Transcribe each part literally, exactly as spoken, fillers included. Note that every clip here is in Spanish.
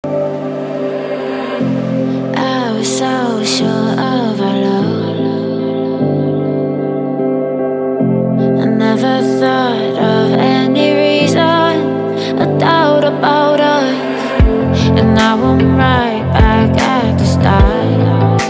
I was so sure of our love. I never thought of any reason, a doubt about us, and now I'm right back at the start.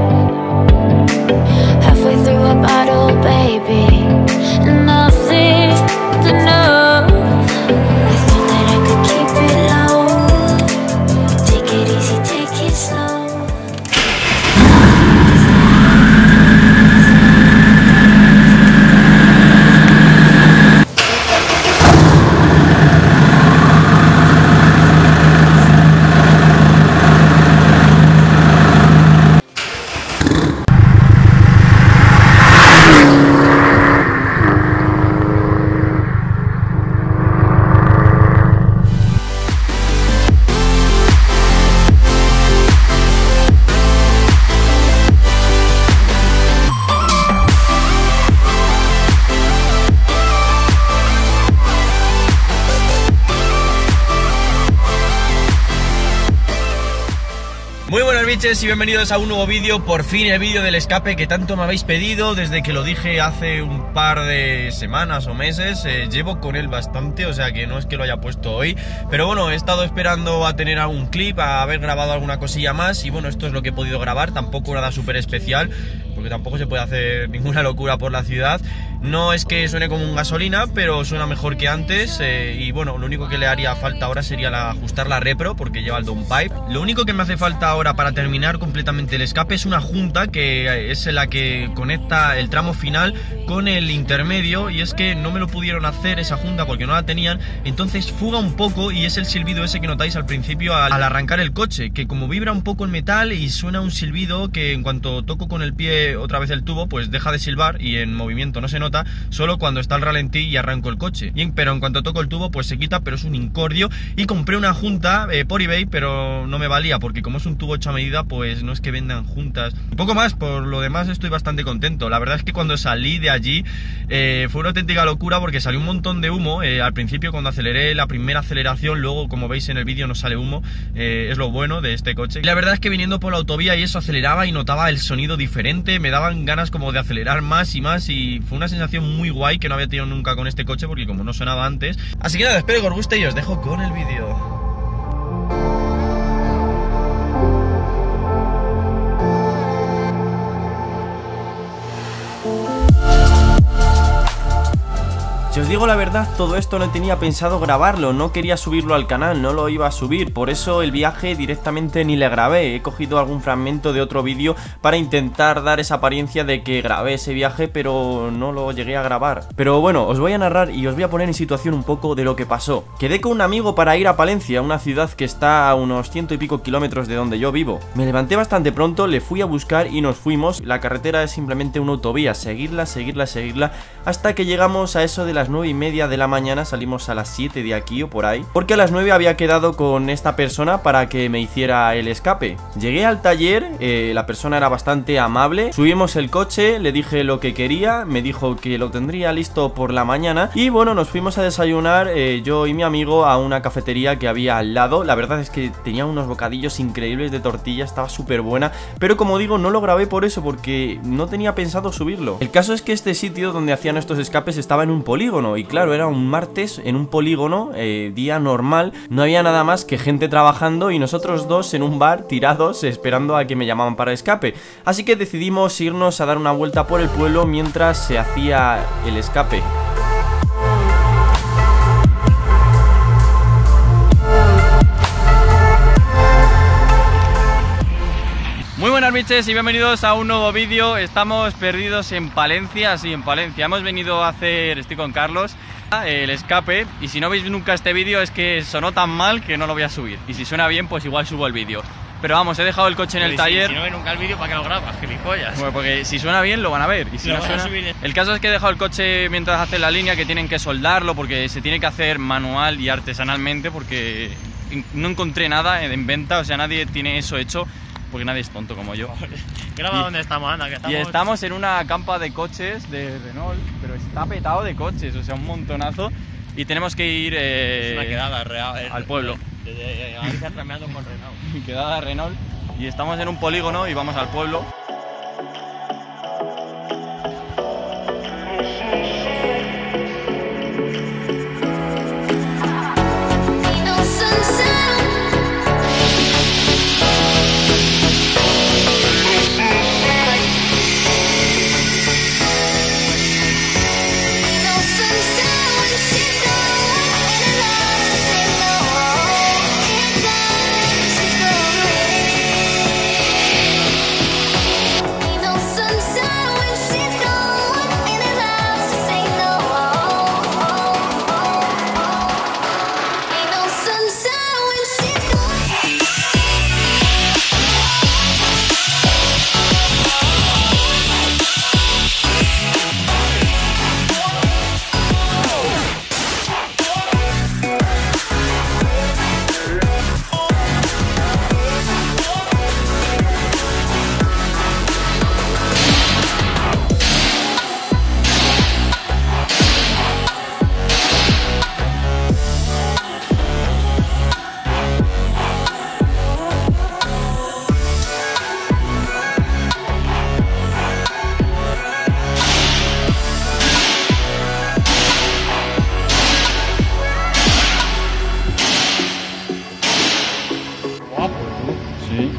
Halfway through a bottle, baby, and nothing to know. I thought that I could keep it low. Take it easy, take it slow. Muy buenas biches y bienvenidos a un nuevo vídeo, por fin el vídeo del escape que tanto me habéis pedido desde que lo dije hace un par de semanas o meses. eh, Llevo con él bastante, o sea que no es que lo haya puesto hoy, pero bueno, he estado esperando a tener algún clip, a haber grabado alguna cosilla más. Y bueno, esto es lo que he podido grabar, tampoco nada súper especial, porque tampoco se puede hacer ninguna locura por la ciudad. No es que suene como un gasolina, pero suena mejor que antes. eh, Y bueno, lo único que le haría falta ahora sería la, ajustar la repro, porque lleva el downpipe. Lo único que me hace falta ahora para terminar completamente el escape es una junta, que es la que conecta el tramo final con el intermedio. Y es que no me lo pudieron hacer esa junta porque no la tenían, entonces fuga un poco y es el silbido ese que notáis al principio al, al arrancar el coche, que como vibra un poco el metal y suena un silbido que en cuanto toco con el pie otra vez el tubo, pues deja de silbar y en movimiento no se nota, solo cuando está al ralentí y arranco el coche. Y, pero en cuanto toco el tubo pues se quita, pero es un incordio. Y compré una junta eh, por eBay, pero no me valía porque como es un tubo hecho a medida, pues no es que vendan juntas. Un poco más, por lo demás estoy bastante contento. La verdad es que cuando salí de allí eh, fue una auténtica locura porque salió un montón de humo. eh, Al principio cuando aceleré la primera aceleración, luego como veis en el vídeo no sale humo. eh, Es lo bueno de este coche. Y la verdad es que viniendo por la autovía y eso, aceleraba y notaba el sonido diferente. Me daban ganas como de acelerar más y más y fue una sensación muy guay que no había tenido nunca con este coche porque como no sonaba antes. Así que nada, espero que os guste y os dejo con el vídeo. Si os digo la verdad, todo esto no tenía pensado grabarlo, no quería subirlo al canal, no lo iba a subir, por eso el viaje directamente ni le grabé. He cogido algún fragmento de otro vídeo para intentar dar esa apariencia de que grabé ese viaje, pero no lo llegué a grabar. Pero bueno, os voy a narrar y os voy a poner en situación un poco de lo que pasó. Quedé con un amigo para ir a Palencia, una ciudad que está a unos ciento y pico kilómetros de donde yo vivo. Me levanté bastante pronto, le fui a buscar y nos fuimos. La carretera es simplemente una autovía, seguirla, seguirla, seguirla, hasta que llegamos a eso de las nueve y media de la mañana. Salimos a las siete de aquí o por ahí, porque a las nueve había quedado con esta persona para que me hiciera el escape. Llegué al taller, eh, la persona era bastante amable, subimos el coche, le dije lo que quería, me dijo que lo tendría listo por la mañana y bueno, nos fuimos a desayunar eh, yo y mi amigo a una cafetería que había al lado. La verdad es que tenía unos bocadillos increíbles de tortilla, estaba súper buena, pero como digo, no lo grabé por eso, porque no tenía pensado subirlo. El caso es que este sitio donde hacían estos escapes estaba en un polígono y claro, era un martes en un polígono, eh, día normal, no había nada más que gente trabajando y nosotros dos en un bar tirados esperando a que me llamaban para escape. Así que decidimos irnos a dar una vuelta por el pueblo mientras se hacía el escape. Muy buenas biches y bienvenidos a un nuevo vídeo. Estamos perdidos en Palencia, sí, en Palencia. Hemos venido a hacer, estoy con Carlos, el escape. Y si no veis nunca este vídeo es que sonó tan mal que no lo voy a subir. Y si suena bien, pues igual subo el vídeo. Pero vamos, he dejado el coche en el si, taller. Si no ve nunca el vídeo, ¿para qué lo grabas, gilipollas? Bueno, porque si suena bien lo van a ver. Y si lo no van a suena... subir. El caso es que he dejado el coche mientras hacen la línea, que tienen que soldarlo porque se tiene que hacer manual y artesanalmente, porque no encontré nada en venta, o sea, nadie tiene eso hecho. Porque nadie es tonto como yo. Graba y, dónde estamos, anda, que estamos... Y estamos en una campa de coches de Renault, pero está petado de coches, o sea, un montonazo. Y tenemos que ir eh, es una quedada real, al pueblo. Desde Galicia trameando con Renault. Quedada Renault. Y estamos en un polígono y vamos al pueblo. Sí.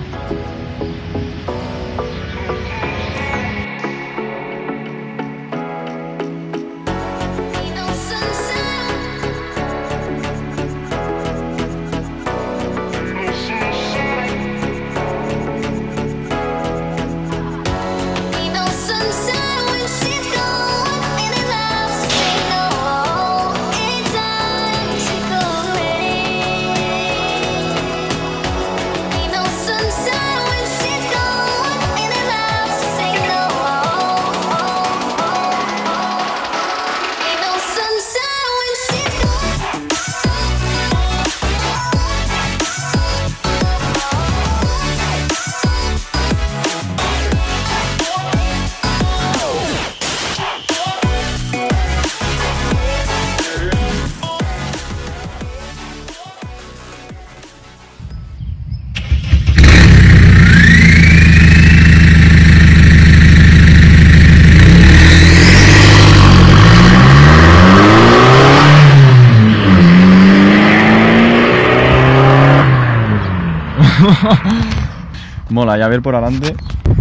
Mola, ya ver por adelante.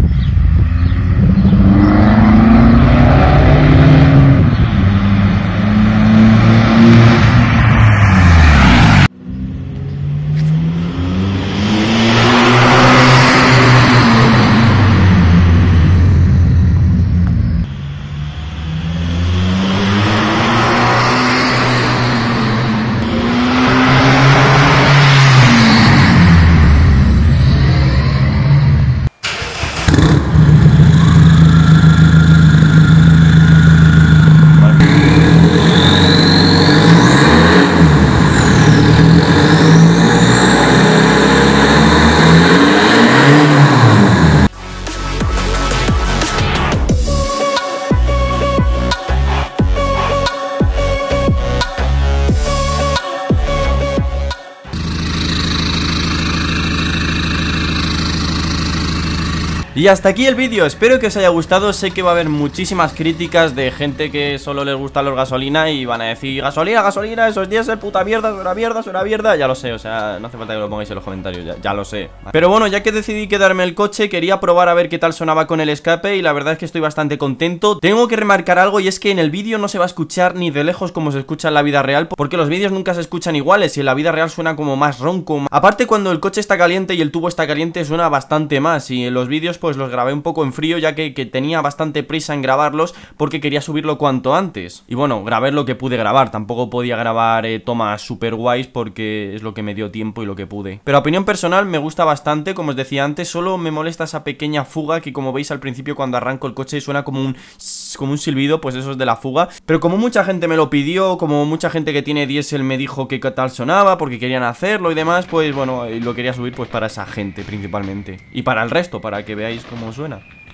Y hasta aquí el vídeo, espero que os haya gustado. Sé que va a haber muchísimas críticas de gente que solo les gusta los gasolina y van a decir gasolina, gasolina, esos diésel, puta mierda, es una mierda, es una mierda. Ya lo sé, o sea, no hace falta que lo pongáis en los comentarios, ya, ya lo sé. Pero bueno, ya que decidí quedarme el coche, quería probar a ver qué tal sonaba con el escape y la verdad es que estoy bastante contento. Tengo que remarcar algo y es que en el vídeo no se va a escuchar ni de lejos como se escucha en la vida real, porque los vídeos nunca se escuchan iguales y en la vida real suena como más ronco. Aparte, cuando el coche está caliente y el tubo está caliente suena bastante más, y en los vídeos pues los grabé un poco en frío ya que, que tenía bastante prisa en grabarlos porque quería subirlo cuanto antes. Y bueno, grabé lo que pude grabar, tampoco podía grabar eh, tomas super guays porque es lo que me dio tiempo y lo que pude. Pero a opinión personal me gusta bastante, como os decía antes, solo me molesta esa pequeña fuga que, como veis al principio cuando arranco el coche suena como un como un silbido, pues eso es de la fuga. Pero como mucha gente me lo pidió, como mucha gente que tiene diésel me dijo que qué tal sonaba porque querían hacerlo y demás, pues bueno, lo quería subir pues para esa gente principalmente. Y para el resto, para que veáis cómo suena.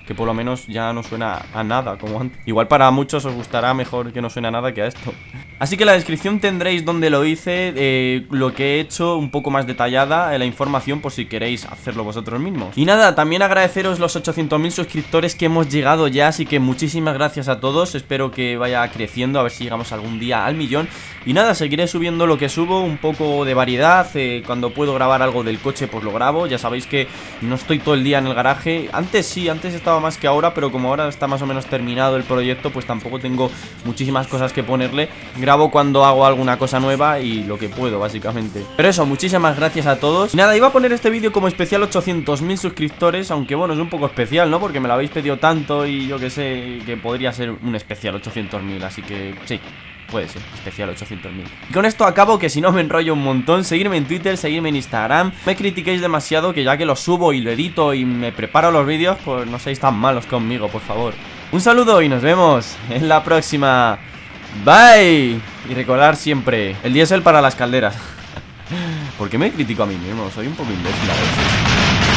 que por lo menos ya no suena a nada como antes. Igual para muchos os gustará mejor que no suene a nada que a esto. Así que en la descripción tendréis donde lo hice, eh, lo que he hecho un poco más detallada, eh, la información por si queréis hacerlo vosotros mismos. Y nada, también agradeceros los ochocientos mil suscriptores que hemos llegado ya, así que muchísimas gracias a todos. Espero que vaya creciendo, a ver si llegamos algún día al millón. Y nada, seguiré subiendo lo que subo, un poco de variedad, eh, cuando puedo grabar algo del coche pues lo grabo. Ya sabéis que no estoy todo el día en el garaje. Antes sí, antes estaba más que ahora, pero como ahora está más o menos terminado el proyecto, pues tampoco tengo muchísimas cosas que ponerle. Grabo cuando hago alguna cosa nueva y lo que puedo, básicamente. Pero eso, muchísimas gracias a todos. Y nada, iba a poner este vídeo como especial ochocientos mil suscriptores, aunque bueno, es un poco especial, ¿no? Porque me lo habéis pedido tanto y yo que sé, que podría ser un especial ochocientos mil, así que sí. Puede ser, especial ochocientos mil. Y con esto acabo, que si no me enrollo un montón. Seguirme en Twitter, seguirme en Instagram. No me critiquéis demasiado, que ya que lo subo y lo edito y me preparo los vídeos, pues no seáis tan malos conmigo, por favor. Un saludo y nos vemos en la próxima. Bye. Y recordar siempre, el diésel para las calderas. ¿Por qué me critico a mí mismo? Soy un poco imbécil a veces.